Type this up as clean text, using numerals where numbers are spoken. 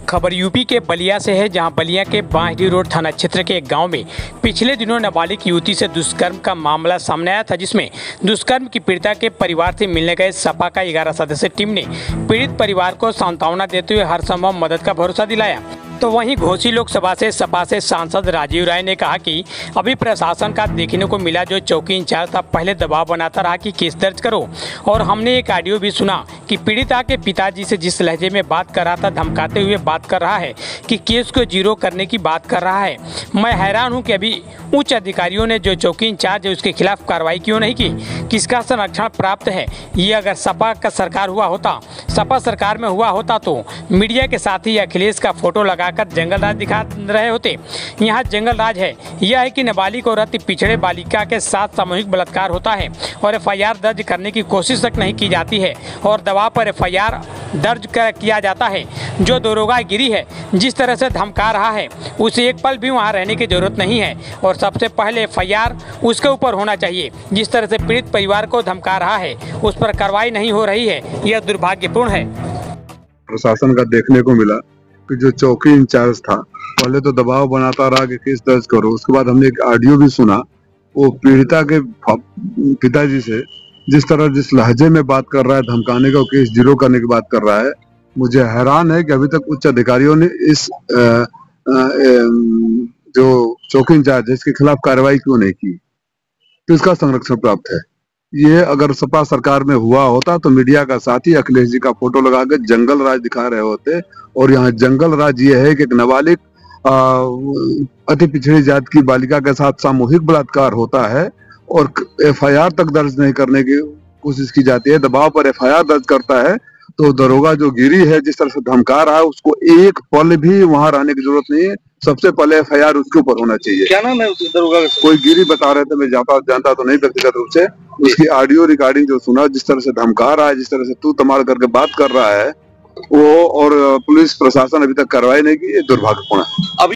खबर यूपी के बलिया से है, जहां बलिया के बांहडी रोड थाना क्षेत्र के एक गांव में पिछले दिनों नाबालिग युवती से दुष्कर्म का मामला सामने आया था, जिसमें दुष्कर्म की पीड़िता के परिवार से मिलने गए सपा का 11 सदस्यीय टीम ने पीड़ित परिवार को सांत्वना देते हुए हर संभव मदद का भरोसा दिलाया। तो वहीं घोसी लोकसभा से सपा से सांसद राजीव राय ने कहा कि अभी प्रशासन का देखने को मिला जो चौकी इंचार्ज था पहले दबाव बनाता रहा कि केस दर्ज करो, और हमने एक ऑडियो भी सुना कि पीड़िता के पिताजी से जिस लहजे में बात कर रहा था, धमकाते हुए बात कर रहा है कि केस को जीरो करने की बात कर रहा है। मैं हैरान हूं कि अभी उच्च अधिकारियों ने जो चौकी इंचार्ज है उसके खिलाफ कार्रवाई क्यों नहीं की, किसका संरक्षण प्राप्त है। ये अगर सपा का सरकार हुआ होता, सपा सरकार में हुआ होता तो मीडिया के साथ ही अखिलेश का फोटो लगाकर जंगल राज दिखा रहे होते। यहाँ जंगल राज है, यह है कि नाबालिग और अति पिछड़े बालिका के साथ सामूहिक बलात्कार होता है और एफआईआर दर्ज करने की कोशिश तक नहीं की जाती है और दबाव पर एफआईआर दर्ज किया जाता है। जो दरोगा गिरी है जिस तरह से धमका रहा है उसे एक पल भी वहाँ रहने की जरूरत नहीं है और सबसे पहले एफआईआर उसके ऊपर होना चाहिए। जिस तरह से पीड़ित परिवार को धमका रहा है उस पर कार्रवाई नहीं हो रही है, यह दुर्भाग्यपूर्ण है। प्रशासन का देखने को मिला कि जो चौकी इंचार्ज था पहले तो दबाव बनाता रहा कि केस दर्ज करो, उसके बाद हमने एक ऑडियो भी सुना वो पीड़िता के पिताजी से जिस लहजे में बात कर रहा है, धमकाने का, केस जीरो करने की बात कर रहा है। मुझे हैरान है कि अभी तक उच्च अधिकारियों ने इस जो चौकी इंचार्ज है इसके खिलाफ कार्रवाई क्यों नहीं की, तो इसका संरक्षण प्राप्त है। ये अगर सपा सरकार में हुआ होता तो मीडिया का साथी अखिलेश जी का फोटो लगा के जंगल राज दिखा रहे होते, और यहाँ जंगल राज ये है कि एक नाबालिग अति पिछड़ी जाति की बालिका के साथ सामूहिक बलात्कार होता है और एफआईआर तक दर्ज नहीं करने की कोशिश की जाती है। दबाव पर एफआईआर दर्ज करता है तो दरोगा जो गिरी है जिस तरह से धमका रहा है उसको एक पल भी वहां रहने की जरूरत नहीं है। सबसे पहले एफआईआर उसके ऊपर होना चाहिए। क्या नाम है उस दरोगा का? कोई गिरी बता रहे थे, मैं जानता तो नहीं व्यक्तिगत रूप से। उसकी ऑडियो रिकॉर्डिंग जो सुना, जिस तरह से धमका रहा है, जिस तरह से तू तमाल करके बात कर रहा है वो, और पुलिस प्रशासन अभी तक कार्रवाई नहीं की, ये दुर्भाग्यपूर्ण है।